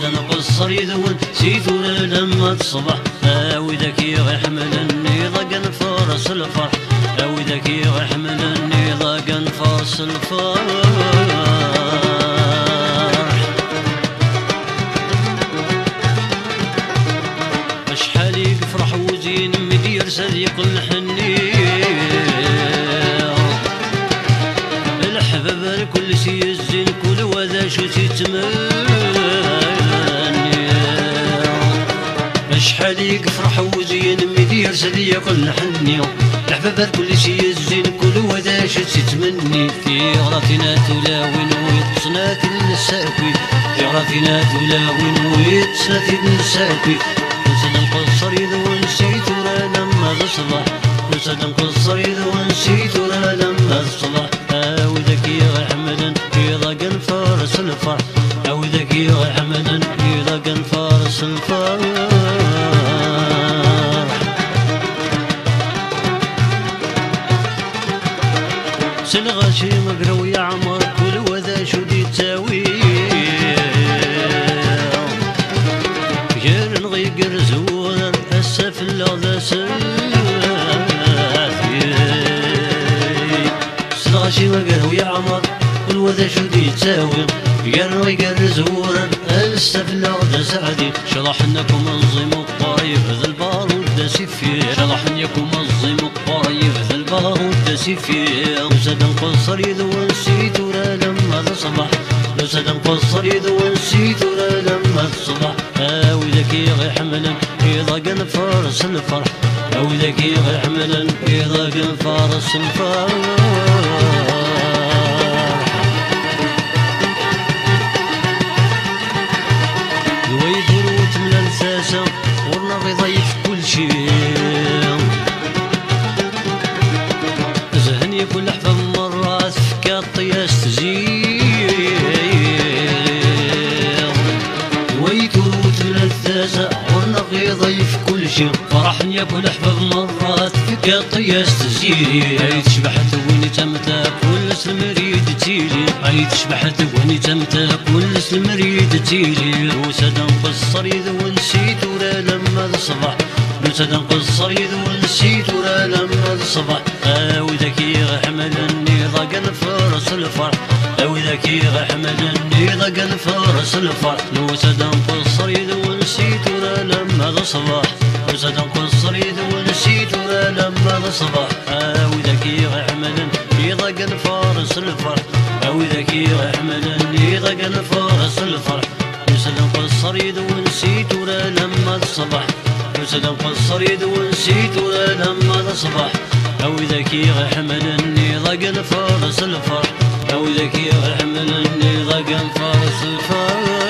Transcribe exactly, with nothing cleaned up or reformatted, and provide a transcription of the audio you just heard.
وساد نقصر يذون سيدور لما تصبح وذاك يحملني ضاق فرس الفرح وذاك يحملني ضاق فرس الفرح شحال يفرح وزين مدير صديق الحني الحباب كل شي يزين كل وذا شو تتمني شحال يفرح وزين مدير صديق الحني الحباب كل شي يزين كل وذا شو تتمني في غراتنا تلاوين ويتصنات الساكي في غراتنا تلاوين ويتصنات الساكي وساد نقصر يذون نسيتو راه لما تصبح وساد نقصر يذون نسيتو راه لما تصبح وذاك يحملن يضاق فرس الفرح وذاك يحملن يضاق فرس الفرح سلغاشي مقرو يا عمر كل وذا شو دي تساوي غير نغير زور السف اللغة سلغاشي مقرو يا عمر كل وذا شو دي تساوي غير نغير زور السف اللغة سعدي شرحناكم منظم الطريف ذا البارود داسي فيه شرحناكم منظم الطريف ذا البارود داسي فيه وساد نقصر يذون نسيتو راه لما تصبح وساد نقصر يذون نسيتو راه لما تصبح وذاك يحملن يضاق فرس الفرح وذاك يحملن يضاق فرس الفرح ورنا غيضيف كل شي زهني كل حفظ مرات فكا طياس تزيد ويتوت من الثاسة ورنا غيضيف كل شي فرحني كل حفظ مرات فكا طياس تزيد هاي تشبحت وين تمتاك والناس المريد تيلي هاي تشبحت وين تمتاك والناس المريد تيلي وساد نقصر يذون نسيتو راه لما تصبح وساد نقصر يذون نسيتو راه لما تصبح وذاك يحملني ضاق فرس الفرح وذاك يحملني ضاق فرس الفرح وساد نقصر يذون نسيتو راه لما تصبح وساد نقصر يذون نسيتو راه لما تصبح وذاك يحملني ضاق فرس الفرح وذاك يحملني ضاق فرس الفرح وساد نقصر يذون نسيتو راه لما تصبح وساد نقصر يذون نسيتو راه لما تصبح وذاك يحملني ضاق فرس الفرح وذاك يحملني ضاق فرس الفرح